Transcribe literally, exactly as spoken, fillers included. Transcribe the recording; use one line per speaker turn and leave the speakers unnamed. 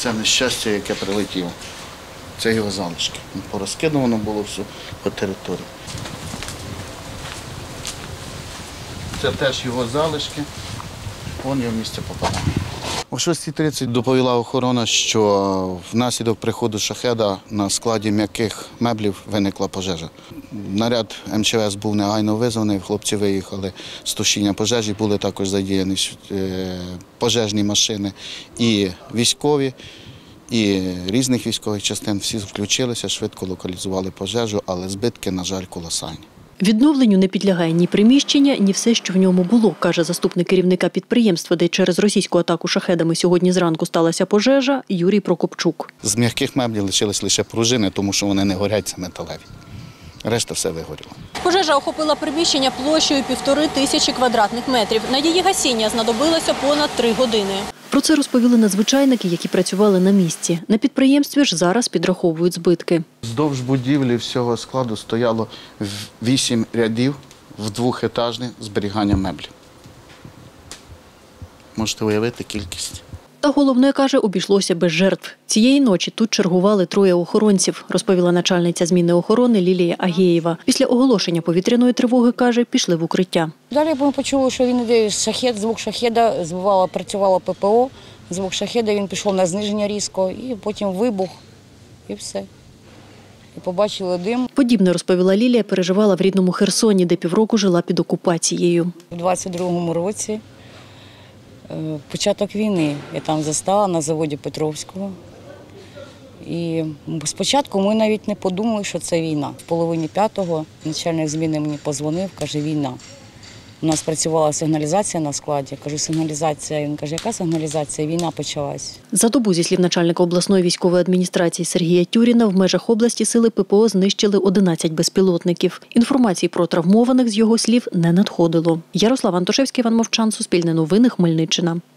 це нещастя, яке прилетіло. Це його залишки. Порозкидувано було все по території. Це теж його залишки. Вон його місце попадання. О шостій тридцять доповіла охорона, що внаслідок приходу шахеда на складі м'яких меблів виникла пожежа. Наряд ем че ес був негайно визваний, хлопці виїхали з тушіння пожежі, були також задіяні пожежні машини і військові, і різних військових частин. Всі включилися, швидко локалізували пожежу, але збитки, на жаль, колосальні.
Відновленню не підлягає ні приміщення, ні все, що в ньому було, каже заступник керівника підприємства, де через російську атаку шахедами сьогодні зранку сталася пожежа, Юрій Прокопчук.
З м'яких меблів лишились лише пружини, тому що вони не горять, це металеві. Решта все вигоріло.
Пожежа охопила приміщення площею півтори тисячі квадратних метрів. На її гасіння знадобилося понад три години.
Про це розповіли надзвичайники, які працювали на місці. На підприємстві ж зараз підраховують збитки.
Вздовж будівлі всього складу стояло вісім рядів в двохетажне зберігання меблів. Можете уявити кількість.
Та головне, каже, обійшлося без жертв. Цієї ночі тут чергували троє охоронців, розповіла начальниця зміни охорони Лілія Агєєва. Після оголошення повітряної тривоги, каже, пішли в укриття.
Далі ми почули, що він йде шахед, звук шахеда, збивало, працювало пе пе о, звук шахеда, він пішов на зниження різко, і потім вибух, і все. І побачили дим.
Подібне, розповіла Лілія, переживала в рідному Херсоні, де півроку жила під окупацією.
У двадцять другому році початок війни. Я там застала на заводі Петровського. І спочатку ми навіть не подумали, що це війна. В половині п'ятого начальник зміни мені подзвонив, каже, війна. У нас працювала сигналізація на складі. Кажу, сигналізація. Він каже, яка сигналізація? Війна почалась.
За добу, зі слів начальника обласної військової адміністрації Сергія Тюріна, в межах області сили пе пе о знищили одинадцять безпілотників. Інформації про травмованих, з його слів, не надходило. Ярослав Антошевський, Іван Мовчан, Суспільне новини, Хмельниччина.